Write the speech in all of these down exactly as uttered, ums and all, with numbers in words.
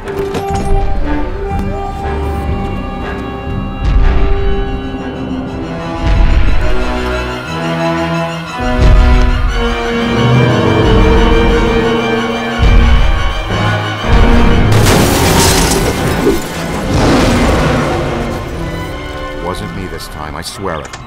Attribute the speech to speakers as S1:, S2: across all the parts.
S1: Wasn't me this time, I swear it.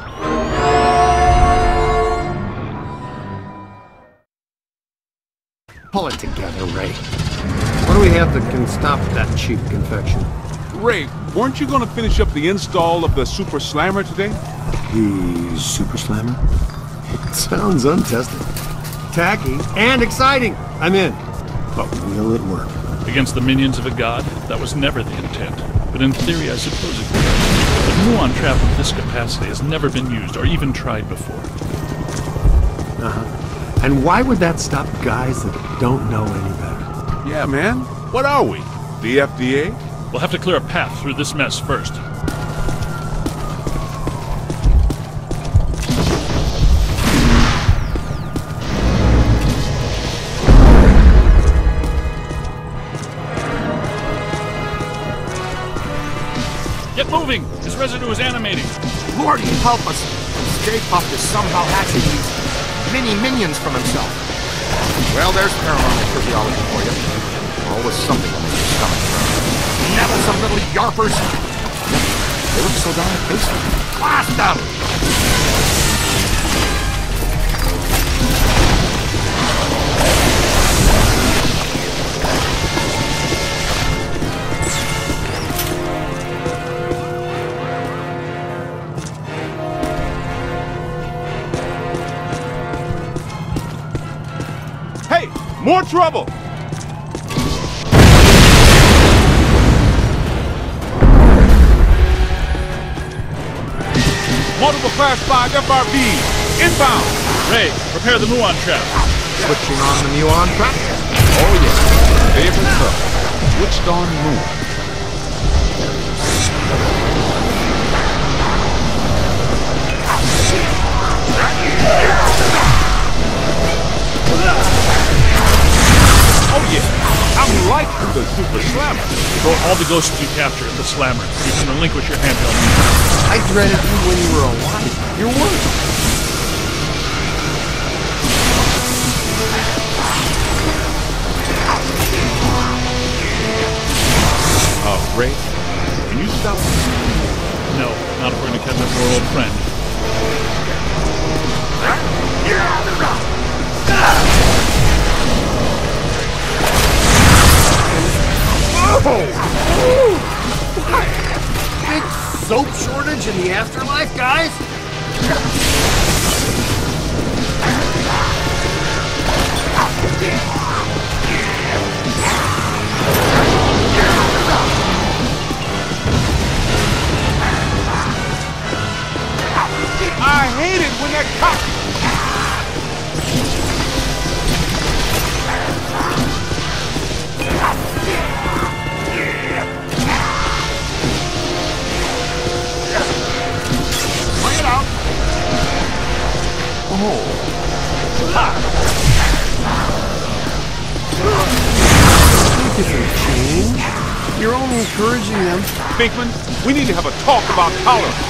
S2: Pull it together, Ray. What do we have that can stop that cheap confection?
S3: Ray, weren't you going to finish up the install of the Super Slammer today?
S2: The Super Slammer? Sounds untested. Tacky and exciting. I'm in. But will it work?
S4: Against the minions of a god? That was never the intent. But in theory, I suppose it could. The muon trap of this capacity has never been used or even tried before.
S2: Uh-huh. And why would that stop guys that don't know any better?
S3: Yeah, man. What are we? The F D A?
S4: We'll have to clear a path through this mess first. Get moving! This residue is animating.
S1: Lordy, help us! Stay Puft is somehow hatching these mini minions from himself. Well, there's paranormal physiology for you. Always something to make your stomach turn. Nettlesome little yarpers! They look so darn tasty. Blast them!
S3: More trouble! Multiple Class five F R Bs, inbound!
S4: Ray, prepare the muon trap.
S1: Switching on the muon trap? Oh yeah, favorite trouble. Switched on muon.
S3: Oh yeah, I'm like the Super Slammer.
S4: Throw all the ghosts you capture at the Slammer. You can relinquish your handheld.
S2: I dreaded you when you were alive. You're worse.
S3: Uh, Ray, can you stop?
S4: No, not if we're going to catch up to our old friend.
S2: What? Big soap shortage in the afterlife, guys?
S3: I hate it when that cop...
S2: Change? You're only encouraging them.
S3: Pinkman, we need to have a talk about tolerance.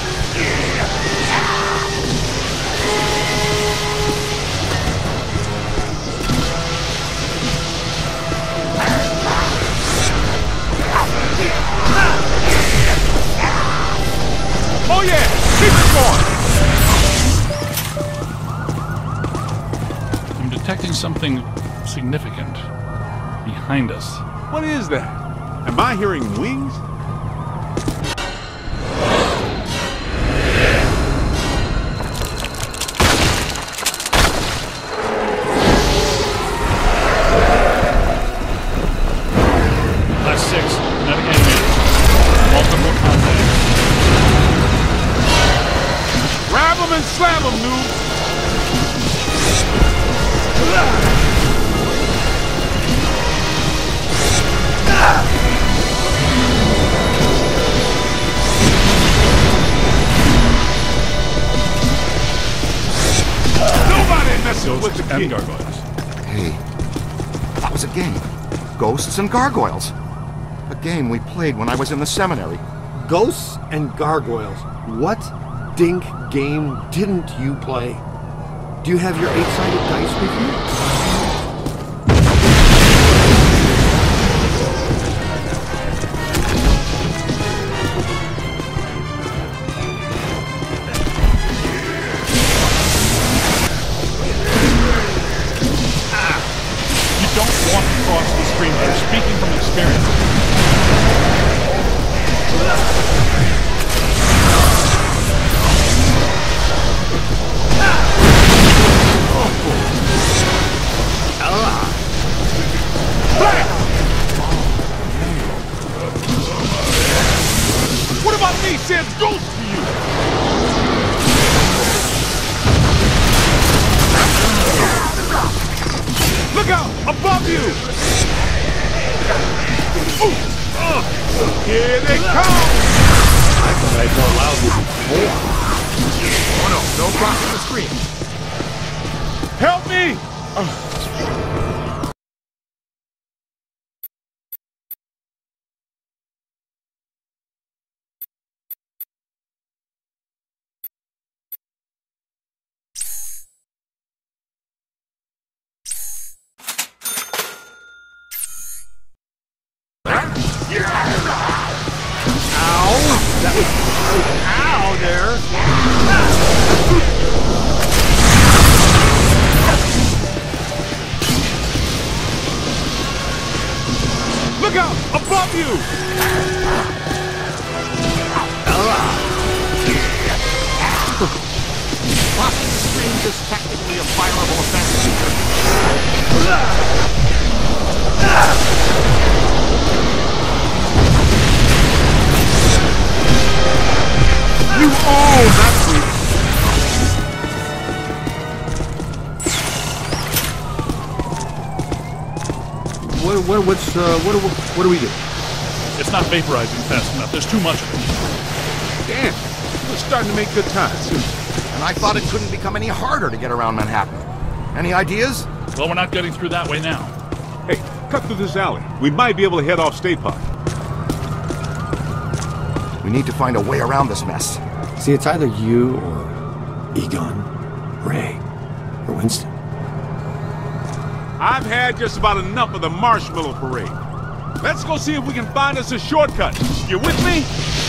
S3: Oh yeah, keep it going.
S4: I'm detecting something significant behind us.
S3: What is that? Am I hearing wings?
S4: Class six, not animated. Multiple contacts.
S3: Grab them and slam them, noob! Nobody messes with the
S4: And
S3: kid.
S4: gargoyles.
S1: Hey, that was a game. Ghosts and Gargoyles. A game we played when I was in the seminary.
S2: Ghosts and Gargoyles. What dink game didn't you play? Do you have your eight-sided dice with you?
S4: Speaking from experience.
S3: What about me? Sends ghosts to you. Look out! Above you! Ooh, uh, here they come!
S2: I thought I felt loudly before.
S1: Oh no, no crossing the stream.
S3: Help me! Uh.
S2: Ow there!
S3: Look out! Above you!
S1: Crossing the streams is technically a fireable offense. You own that sweet.
S2: What, what, what's, uh, what, what, what do we do?
S4: It's not vaporizing fast enough. There's too much of it.
S3: Damn, we're starting to make good time.
S1: And I thought it couldn't become any harder to get around Manhattan. Any ideas?
S4: Well, we're not getting through that way now.
S3: Hey, cut through this alley. We might be able to head off State Park.
S1: We need to find a way around this mess.
S2: See, it's either you or Egon, Ray, or Winston.
S3: I've had just about enough of the marshmallow parade. Let's go see if we can find us a shortcut. You with me?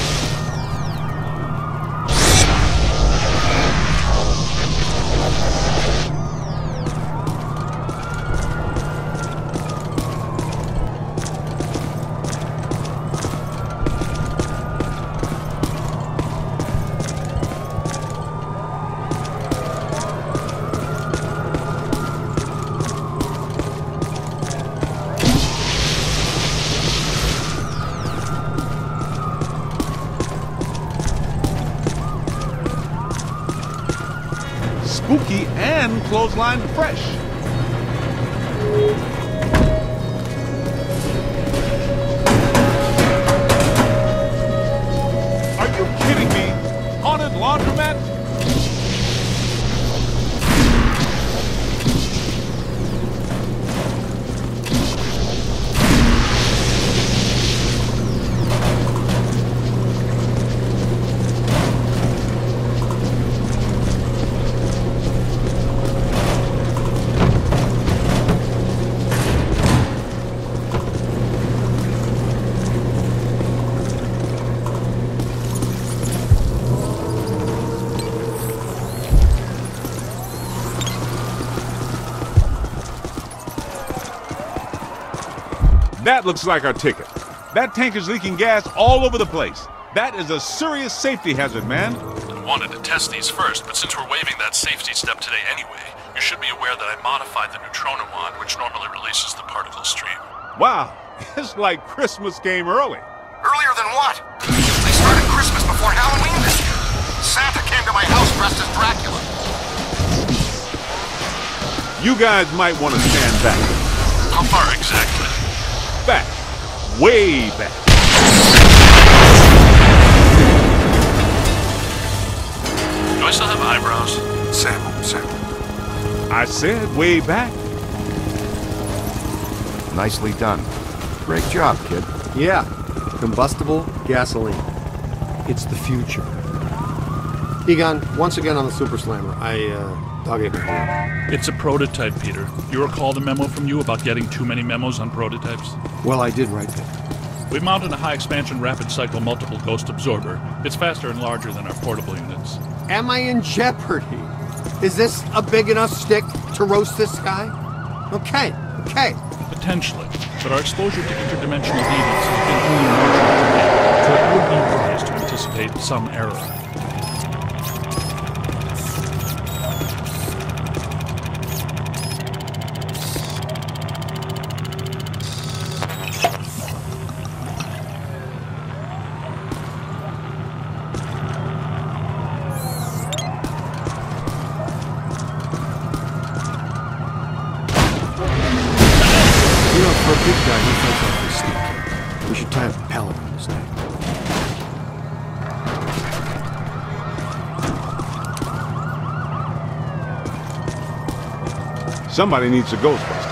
S3: Spooky and clothesline fresh. Are you kidding me? Haunted laundromat? That looks like our ticket. That tank is leaking gas all over the place. That is a serious safety hazard, man.
S4: I wanted to test these first, but since we're waiving that safety step today anyway, you should be aware that I modified the neutrino wand, which normally releases the particle stream.
S3: Wow, it's like Christmas came early.
S1: Earlier than what? They started Christmas before Halloween this year. Santa came to my house dressed as Dracula.
S3: You guys might want to stand back.
S4: How far exactly?
S3: Back. Way back.
S4: Do I still have eyebrows?
S1: Sample, sample.
S3: I said way back.
S1: Nicely done. Great job, kid.
S2: Yeah, combustible gasoline. It's the future. Egon, once again on the Super Slammer, I, uh, dog ate my hand.
S4: It's a prototype, Peter. You recall the memo from you about getting too many memos on prototypes?
S2: Well, I did write that.
S4: We mounted a high-expansion rapid-cycle multiple ghost absorber. It's faster and larger than our portable units.
S2: Am I in jeopardy? Is this a big enough stick to roast this guy? Okay, okay.
S4: Potentially, but our exposure to interdimensional beings has been only marginal to date, so it would be wise to anticipate some error.
S2: For a big guy, he feels awfully sneaky. We should tie a pellet on his neck.
S3: Somebody needs a Ghostbuster.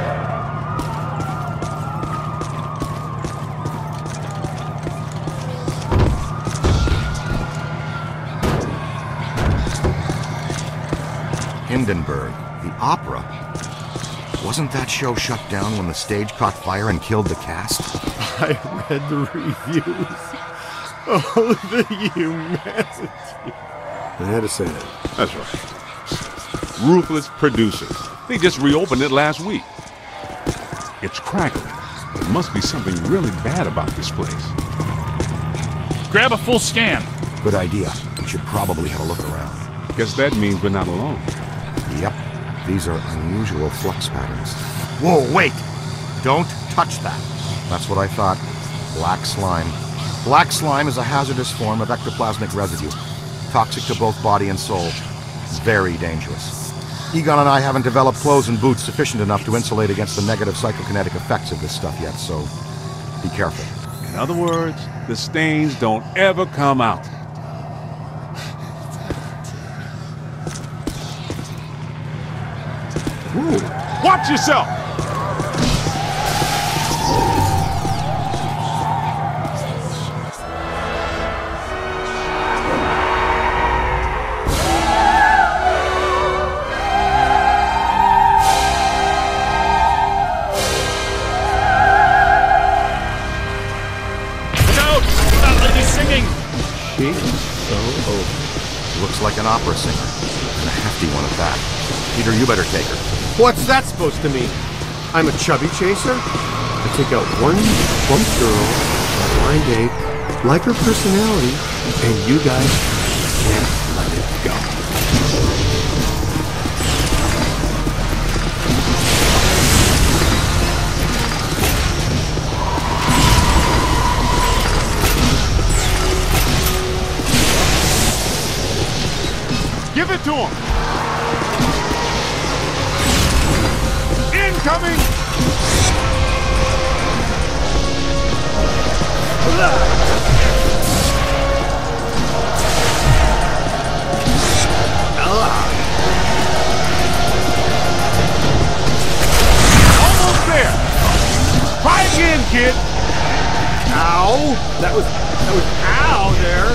S1: Hindenburg, the opera. Wasn't that show shut down when the stage caught fire and killed the cast?
S2: I read the reviews. Oh, the humanity. I had to say that.
S3: That's right. Ruthless producers. They just reopened it last week. It's crackling. There must be something really bad about this place.
S4: Grab a full scan.
S1: Good idea. We should probably have a look around.
S3: Guess that means we're not alone.
S1: Yep. These are unusual flux patterns. Whoa, wait! Don't touch that. That's what I thought. Black slime. Black slime is a hazardous form of ectoplasmic residue. Toxic to both body and soul. Very dangerous. Egon and I haven't developed clothes and boots sufficient enough to insulate against the negative psychokinetic effects of this stuff yet, so be careful.
S3: In other words, the stains don't ever come out.
S2: Ooh.
S3: Watch yourself!
S4: Look out! That lady's singing!
S2: She's so over.
S1: Looks like an opera singer. And a hefty one at that. Peter, you better take her.
S2: What's that supposed to mean? I'm a chubby chaser? I take out one plump girl, a blind date, like her personality, and you guys can't let it go.
S3: Give it to him! Incoming! Almost there! Try again, kid!
S2: Ow! That was, that was ow there!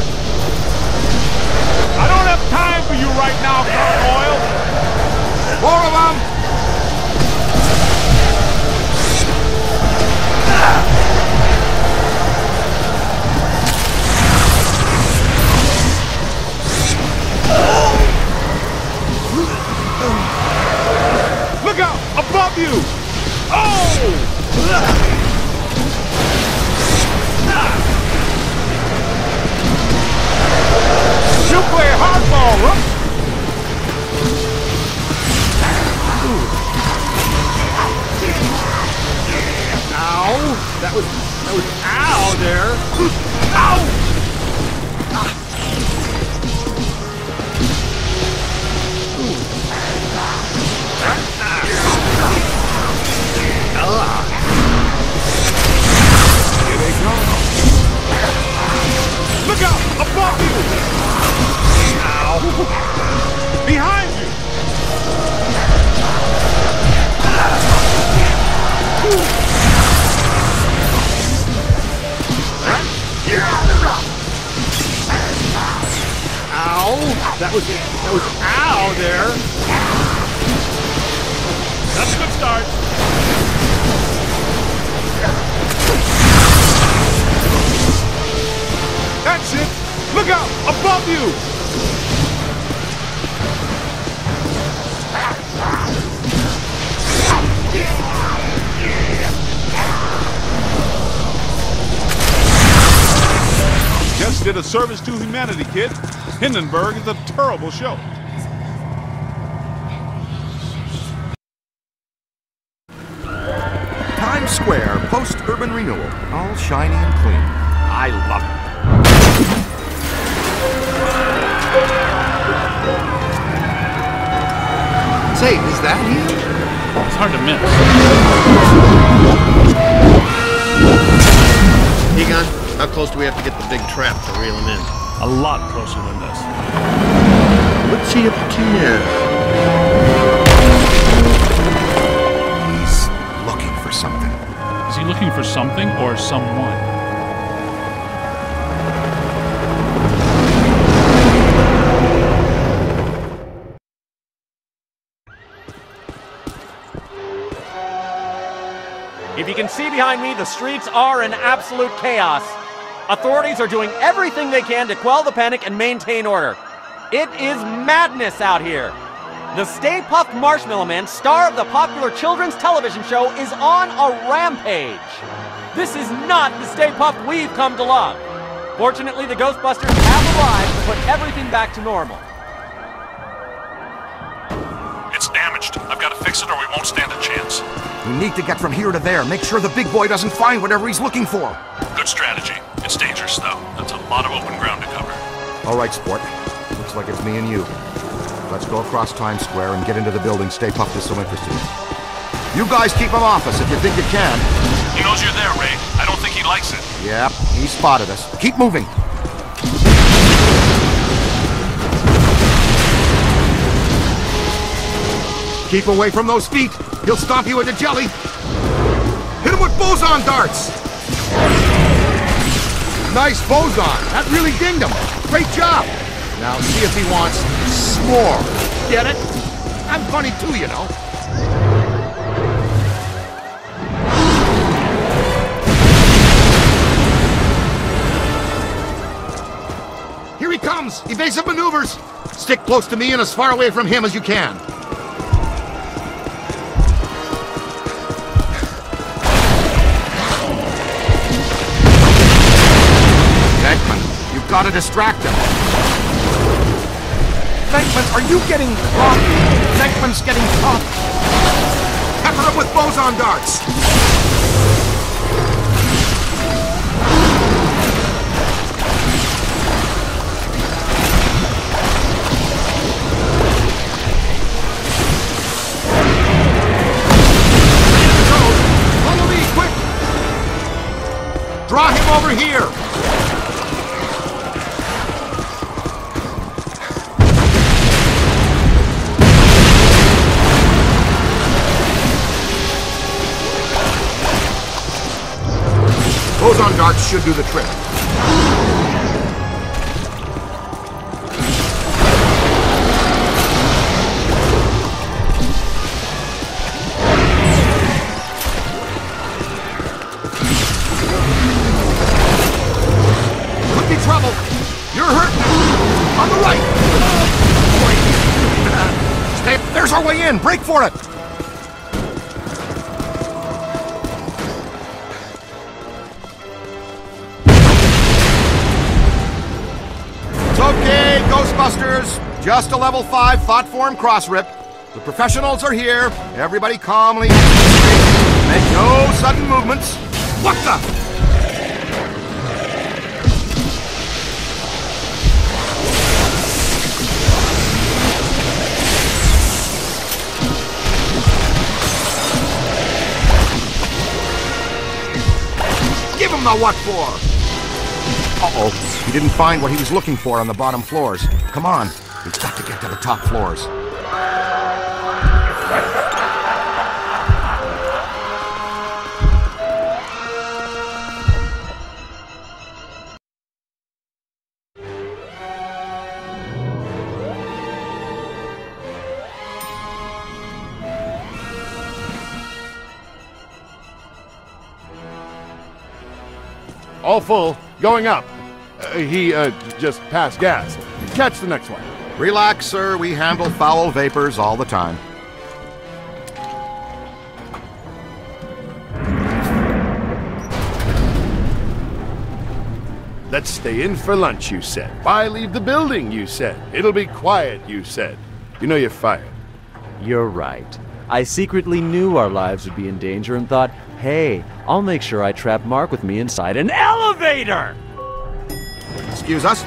S3: I don't have time for you right now, Gargoyle! Four of them! Look out! Above you! Oh! You play hardball, Rook!
S2: Ow! That was, that was ow there! Ow!
S3: Here they come. Look out! Above you! Ow! Behind you!
S2: was, that was, ow there.
S4: That's a good start.
S3: That's it! Look out! Above you! Just did a service to humanity, kid. Hindenburg is a terrible show.
S1: Times Square, post-urban renewal. All shiny and clean. I love it.
S2: Say, is that him?
S4: It's hard to miss.
S2: Egon, how close do we have to get the big trap to reel him in?
S4: A lot closer than this.
S2: What's he up to now?
S1: He's looking for something.
S4: Is he looking for something or someone?
S5: If you can see behind me, the streets are in absolute chaos. Authorities are doing everything they can to quell the panic and maintain order. It is madness out here. The Stay Puft Marshmallow Man, star of the popular children's television show, is on a rampage. This is not the Stay Puft we've come to love. Fortunately, the Ghostbusters have arrived to put everything back to normal.
S4: It's damaged. I've got to fix it or we won't stand a chance.
S1: We need to get from here to there. Make sure the big boy doesn't find whatever he's looking for.
S4: Good strategy. It's dangerous, though. That's a lot of open ground to cover.
S1: All right, sport. Looks like it's me and you. Let's go across Times Square and get into the building Stay Puft is so interested in. You guys keep him off us if you think you can.
S4: He knows you're there, Ray. I don't think he likes it.
S1: Yep, he spotted us. Keep moving. Keep away from those feet. He'll stomp you into jelly. Hit him with boson darts. Nice boson. That really dinged him. Great job. Now see if he wants s'more. Get it? I'm funny too, you know. Here he comes. Evasive maneuvers. Stick close to me and as far away from him as you can. You've got to distract him. Venkman, are you getting caught? Venkman's getting caught. Pepper him with boson darts. Follow me, quick! Draw him over here. Boson darts should do the trick. Could be trouble. You're hurt. On the right. Stay. There's our way in. Break for it. Okay, Ghostbusters. Just a level five thought form cross rip. The professionals are here. Everybody calmly. Make no sudden movements. What the? Give him the what for? Uh-oh. He didn't find what he was looking for on the bottom floors. Come on. We've got to get to the top floors.
S6: all full, going up. Uh, he, uh, just passed gas. Catch the next one.
S1: Relax, sir. We handle foul vapors all the time.
S6: Let's stay in for lunch, you said. Why leave the building, you said. It'll be quiet, you said. You know you're fired.
S5: You're right. I secretly knew our lives would be in danger and thought, hey, I'll make sure I trap Mark with me inside an elevator!
S1: Excuse us?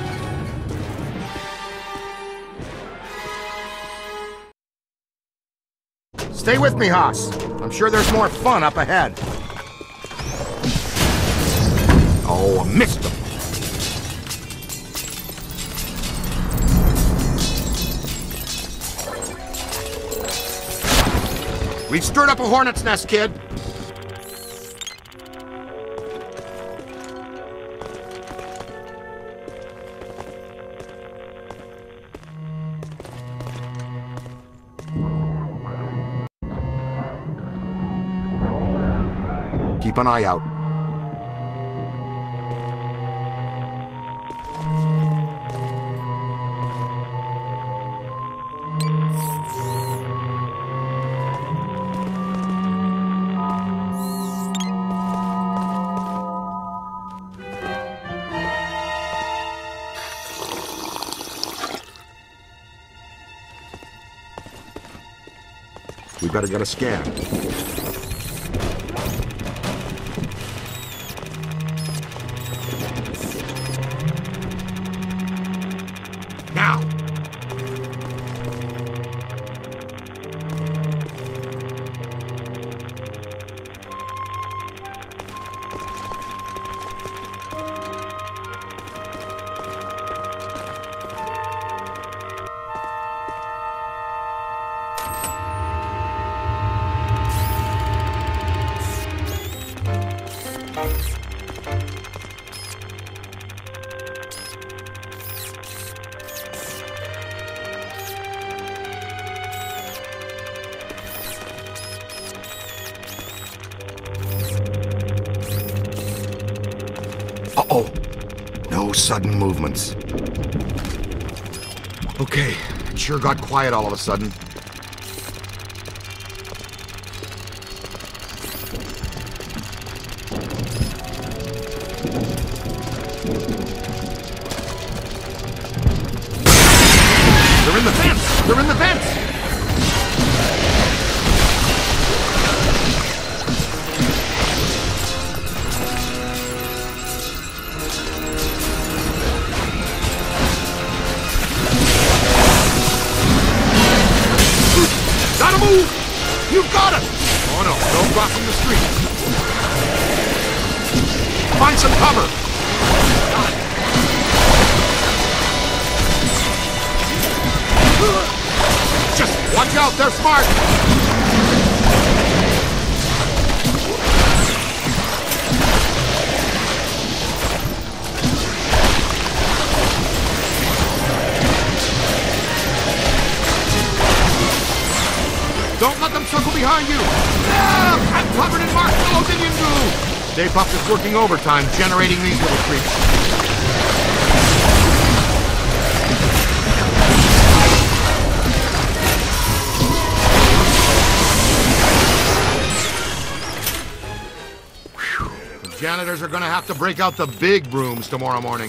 S1: Stay with me, Haas. I'm sure there's more fun up ahead. Oh, I missed him. We've stirred up a hornet's nest, kid. Keep an eye out. We better get a scan. Now! Uh-oh. No sudden movements. Okay, it sure got quiet all of a sudden. They're in the vents! They're in the vents! Gotta move! You've got it! Oh no, don't drop from the street. Find some cover! Got it. Just watch out, they're smart! Don't let them circle behind you! Ah, I'm covered in Marshmallow's Indian goo! Stay Puft is working overtime, generating these little creeps. Whew. The janitors are gonna have to break out the big brooms tomorrow morning.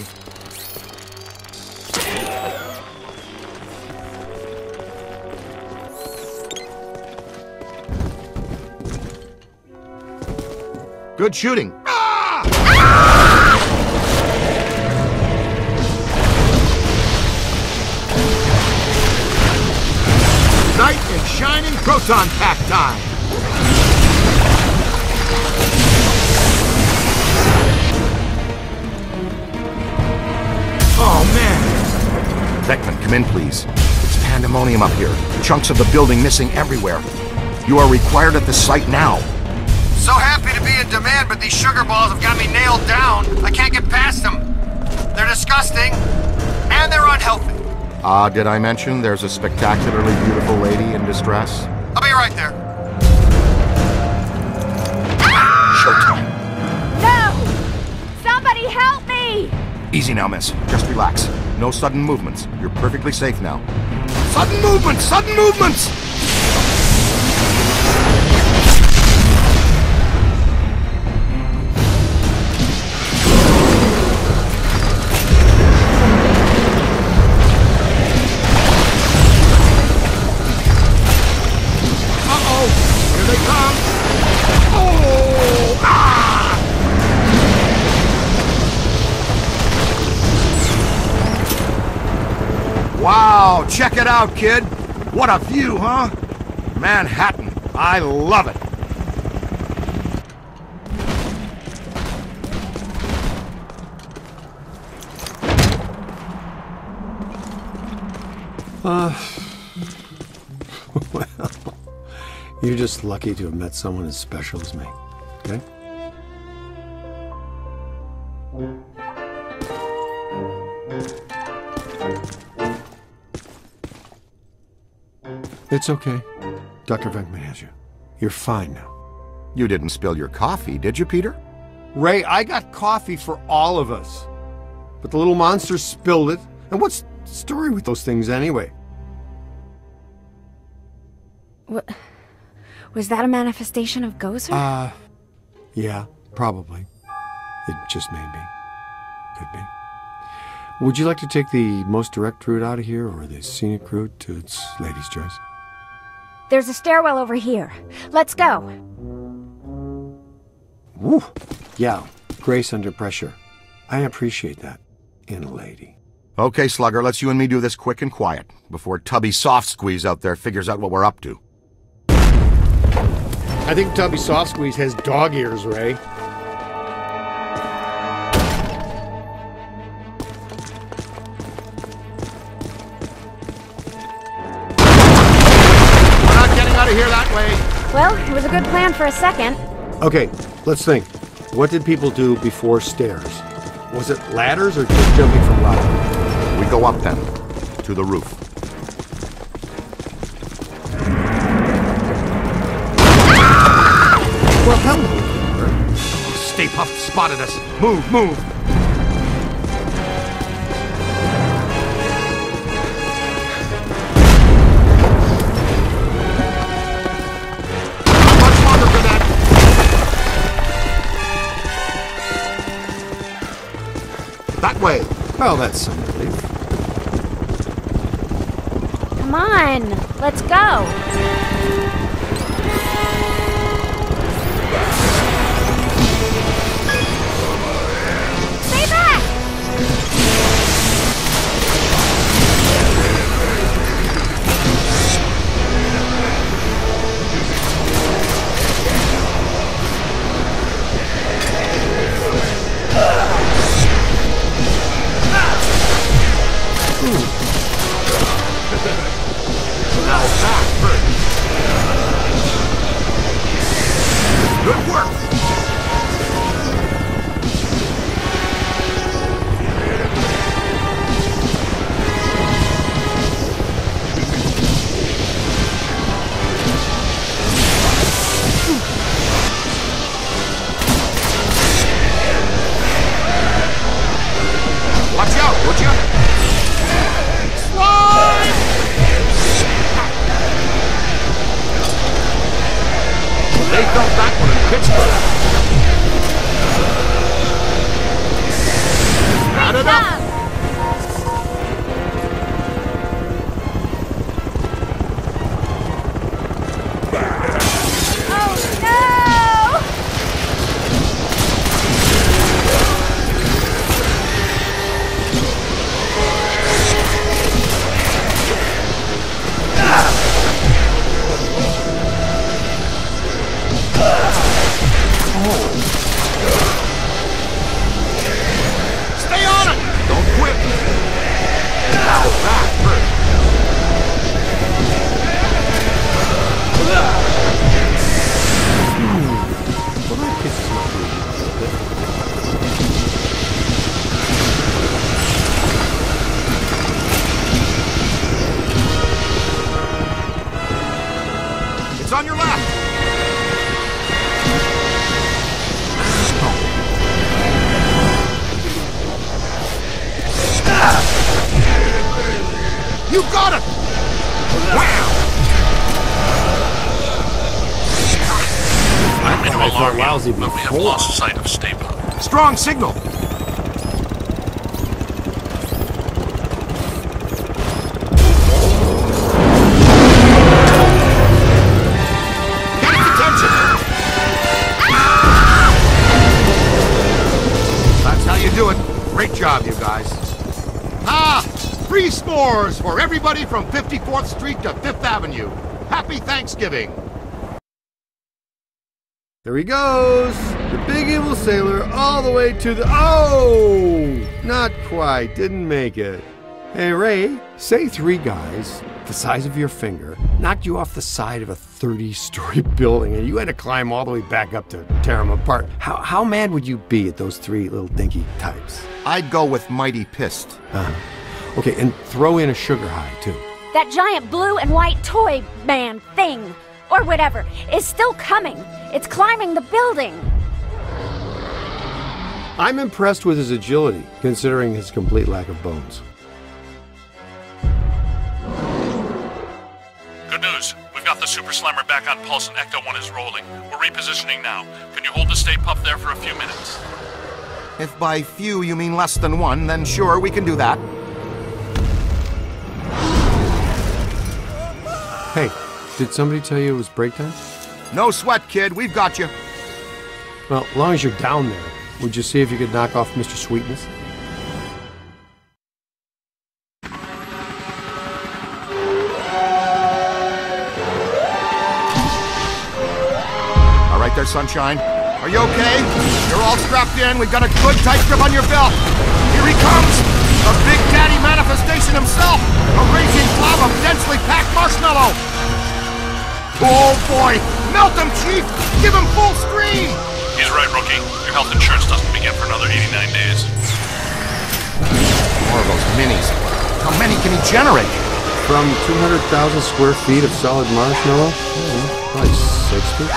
S1: Good shooting. Ah! Ah! Knight and shining proton pack time. Oh, man. Beckman, come in, please. It's pandemonium up here. Chunks of the building missing everywhere. You are required at the site now.
S7: So happy to be in demand, but these sugar balls have got me nailed down. I can't get past them. They're disgusting, and they're unhealthy.
S1: Ah, uh, did I mention there's a spectacularly beautiful lady in distress?
S7: I'll be right there.
S1: Showtime.
S8: No!
S1: Easy now, miss. Just relax. No sudden movements. You're perfectly safe now. Sudden movements! Sudden movements! Uh-oh! Here they come! Oh! Ah! Wow, check it out, kid. What a view, huh? Manhattan. I love it.
S2: Uh, well, you're just lucky to have met someone as special as me, okay? It's okay. Doctor Venkman has you. You're fine now.
S1: You didn't spill your coffee, did you, Peter?
S2: Ray, I got coffee for all of us. But the little monster spilled it. And what's the story with those things anyway?
S8: What? Was that a manifestation of Gozer?
S2: Uh, yeah, probably. It just may be. Could be. Would you like to take the most direct route out of here, or the scenic route to its lady's choice?
S8: There's a stairwell over here. Let's go.
S2: Woo! Yeah, grace under pressure. I appreciate that in a lady.
S1: Okay, Slugger, let's you and me do this quick and quiet, before Tubby Soft Squeeze out there figures out what we're up to.
S2: I think Tubby Soft Squeeze has dog ears, Ray.
S1: We're not getting out of here that way.
S8: Well, it was a good plan for a second.
S2: Okay, let's think. What did people do before stairs? Was it ladders or just jumping from ladders?
S1: We go up then, to the roof.
S2: Well, hello.
S1: Stay Puft spotted us. Move, move. Not much longer for that. That way.
S2: Well, that's some relief.
S8: Come on, let's go. Stay back!
S1: Now back first. Good work. Watch out, would you? Slide! They felt that one in Pittsburgh. Add it up.
S8: Oh no!
S1: Stay on it!
S2: I felt
S4: alarm
S2: lousy
S4: you, but we have
S2: before.
S4: lost sight of Stay Puft.
S1: Strong signal! Get its attention! That's how you do it. Great job, you guys. Ah! Free s'mores for everybody from fifty-fourth Street to Fifth Avenue. Happy Thanksgiving!
S2: There he goes! The big evil sailor all the way to the... Oh! Not quite. Didn't make it. Hey, Ray, say three guys the size of your finger knocked you off the side of a thirty-story building and you had to climb all the way back up to tear them apart. How, how mad would you be at those three little dinky types?
S1: I'd go with mighty pissed.
S2: Uh-huh. Okay, and throw in a sugar high, too.
S8: That giant blue and white toy man thing, or whatever, is still coming. It's climbing the building.
S2: I'm impressed with his agility, considering his complete lack of bones.
S4: Good news. We've got the Super Slammer back on pulse and Ecto one is rolling. We're repositioning now. Can you hold the Stay Puft there for a few minutes?
S1: If by few you mean less than one, then sure, we can do that.
S2: Hey, did somebody tell you it was break time?
S1: No sweat, kid. We've got you.
S2: Well, as long as you're down there, would you see if you could knock off Mister Sweetness?
S1: All right there, Sunshine. Are you okay? You're all strapped in. We've got a good tight grip on your belt. Here he comes! The Big Daddy manifestation himself! A raging blob of densely packed marshmallow! Oh boy! Melt him, Chief! Give him full stream!
S4: He's right, Rookie. Your health insurance doesn't begin for another eighty-nine days.
S1: More of those minis. How many can he generate?
S2: From two hundred thousand square feet of solid marshmallow? Hmm, probably sixty.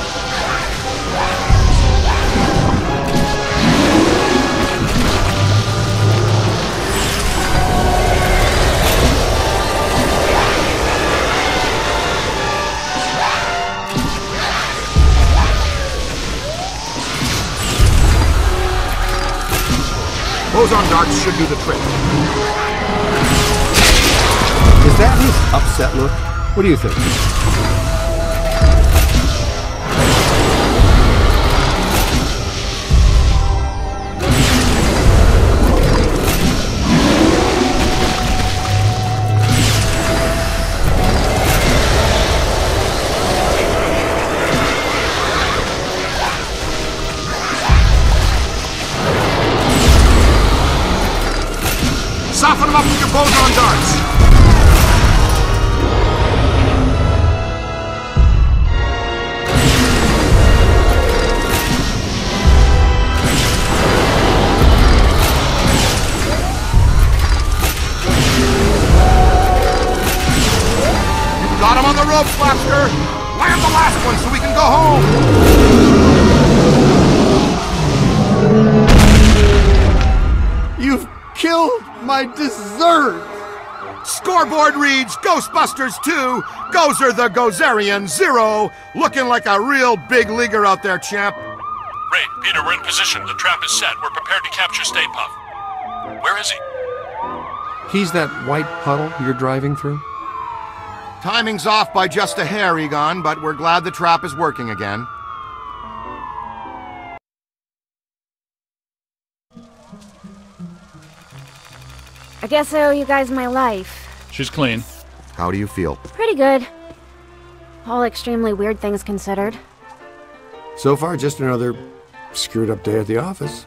S1: Boson darts should do the trick.
S2: Is that his upset look? What do you think?
S1: Soften him up with your boson darts! Got him on the rope, Flapster! Land the last one so we can go home!
S2: You've killed my dessert!
S1: Scoreboard reads Ghostbusters two, Gozer the Gozerian zero, looking like a real big leaguer out there, champ.
S4: Ray, Peter, we're in position. The trap is set. We're prepared to capture Stay Puft. Where is he?
S2: He's that white puddle you're driving through?
S1: Timing's off by just a hair, Egon, but we're glad the trap is working again.
S8: I guess I owe you guys my life.
S4: She's clean.
S1: How do you feel?
S8: Pretty good. All extremely weird things considered.
S2: So far, just another screwed up day at the office.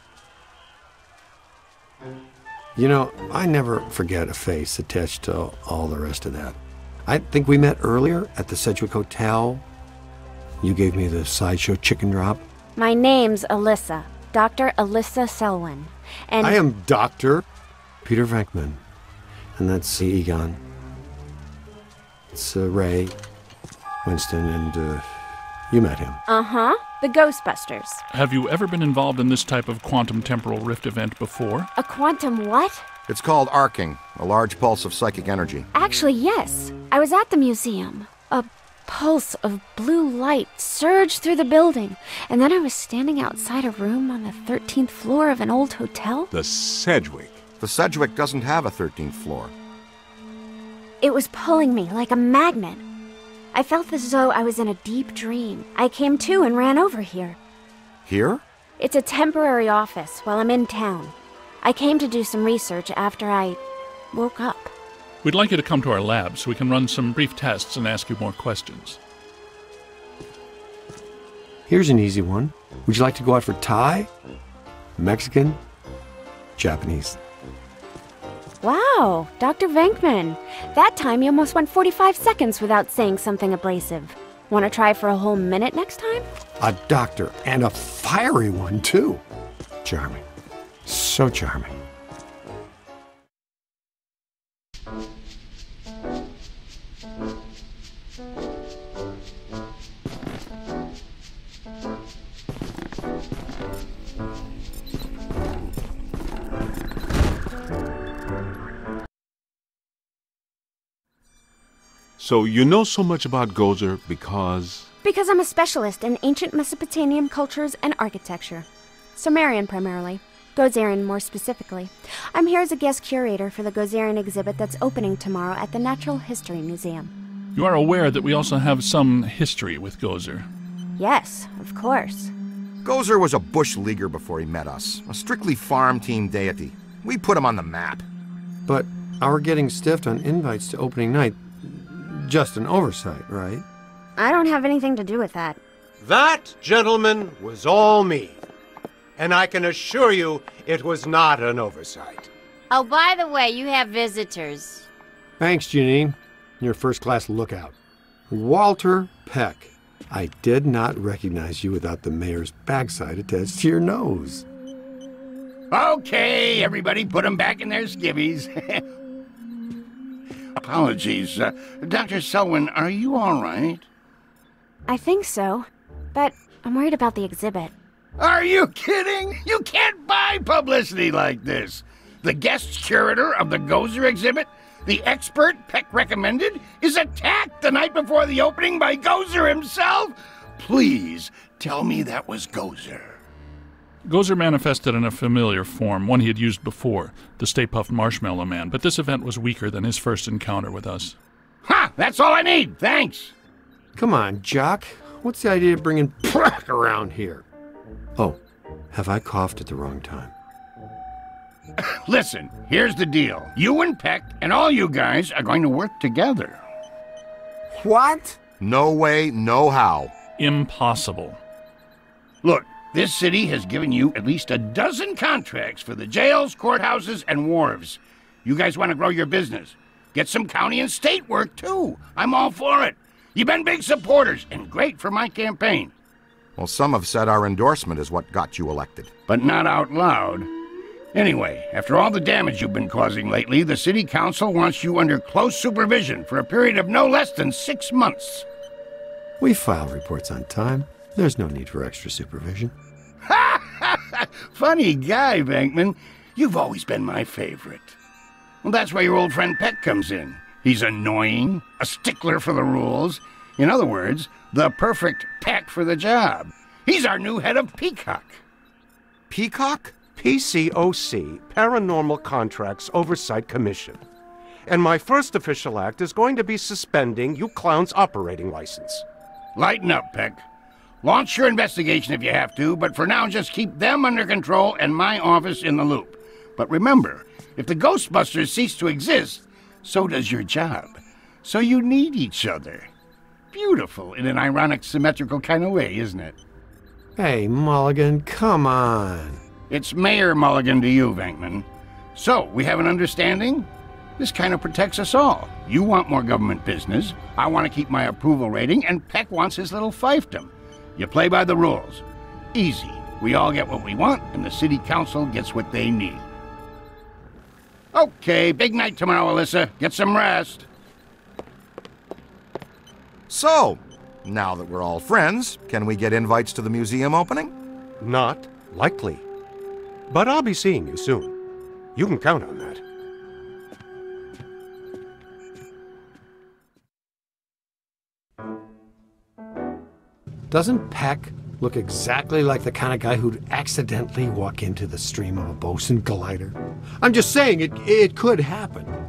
S2: You know, I never forget a face attached to all the rest of that. I think we met earlier at the Sedgwick Hotel. You gave me the sideshow chicken drop.
S8: My name's Alyssa. Doctor Alyssa Selwyn. And
S2: I am Doctor Peter Venkman. And that's Egon. It's uh, Ray, Winston, and uh, you met him.
S8: Uh-huh. The Ghostbusters.
S4: Have you ever been involved in this type of quantum temporal rift event before?
S8: A quantum what?
S1: It's called arcing, a large pulse of psychic energy.
S8: Actually, yes. I was at the museum. A pulse of blue light surged through the building, and then I was standing outside a room on the thirteenth floor of an old hotel.
S3: The Sedgwick.
S1: The Sedgwick doesn't have a thirteenth floor.
S8: It was pulling me like a magnet. I felt as though I was in a deep dream. I came to and ran over here.
S1: Here?
S8: It's a temporary office while I'm in town. I came to do some research after I woke up.
S4: We'd like you to come to our lab so we can run some brief tests and ask you more questions.
S2: Here's an easy one. Would you like to go out for Thai? Mexican? Japanese?
S8: Wow, Doctor Venkman. That time you almost went forty-five seconds without saying something abrasive. Want to try for a whole minute next time?
S2: A doctor, and a fiery one, too. Charming. So charming.
S3: So you know so much about Gozer because...
S8: Because I'm a specialist in ancient Mesopotamian cultures and architecture. Sumerian primarily. Gozerian more specifically. I'm here as a guest curator for the Gozerian exhibit that's opening tomorrow at the Natural History Museum.
S4: You are aware that we also have some history with Gozer.
S8: Yes, of course.
S1: Gozer was a bush leaguer before he met us. A strictly farm team deity. We put him on the map.
S2: But our getting stiffed on invites to opening night, just an oversight, right?
S8: I don't have anything to do with that.
S9: That, gentlemen, was all me. And I can assure you it was not an oversight.
S10: Oh, by the way, you have visitors.
S2: Thanks, Janine. You're a first-class lookout. Walter Peck. I did not recognize you without the mayor's backside attached to your nose.
S11: Okay, everybody put them back in their skivvies. Apologies. Uh, Doctor Selwyn, are you all right?
S8: I think so, but I'm worried about the exhibit.
S11: Are you kidding? You can't buy publicity like this. The guest curator of the Gozer exhibit, the expert Peck recommended, is attacked the night before the opening by Gozer himself? Please tell me that was Gozer.
S4: Gozer manifested in a familiar form, one he had used before, the Stay Puft Marshmallow Man, but this event was weaker than his first encounter with us.
S11: Ha! That's all I need, thanks!
S2: Come on, Jock. What's the idea of bringing Peck around here? Oh, have I coughed at the wrong time?
S11: Listen, here's the deal. You and Peck and all you guys are going to work together.
S2: What?
S1: No way, no how.
S4: Impossible.
S11: Look, this city has given you at least a dozen contracts for the jails, courthouses, and wharves. You guys want to grow your business. Get some county and state work, too. I'm all for it. You've been big supporters, and great for my campaign.
S1: Well, some have said our endorsement is what got you elected.
S11: But not out loud. Anyway, after all the damage you've been causing lately, the city council wants you under close supervision for a period of no less than six months.
S2: We file reports on time. There's no need for extra supervision.
S11: Funny guy, Venkman. You've always been my favorite. Well, that's where your old friend Peck comes in. He's annoying, a stickler for the rules. In other words, the perfect Peck for the job. He's our new head of Peacock.
S1: Peacock?
S9: P C O C, Paranormal Contracts Oversight Commission. And my first official act is going to be suspending you clowns' operating license.
S11: Lighten up, Peck. Launch your investigation if you have to, but for now just keep them under control and my office in the loop. But remember, if the Ghostbusters cease to exist, so does your job. So you need each other. Beautiful in an ironic, symmetrical kind of way, isn't it?
S2: Hey, Mulligan, come on.
S11: It's Mayor Mulligan to you, Venkman. So, we have an understanding? This kind of protects us all. You want more government business, I want to keep my approval rating, and Peck wants his little fiefdom. You play by the rules. Easy. We all get what we want, and the city council gets what they need. Okay, big night tomorrow, Alyssa. Get some rest.
S1: So, now that we're all friends, can we get invites to the museum opening?
S9: Not likely. But I'll be seeing you soon. You can count on that.
S2: Doesn't Peck look exactly like the kind of guy who'd accidentally walk into the stream of a Bosun glider? I'm just saying, it, it could happen.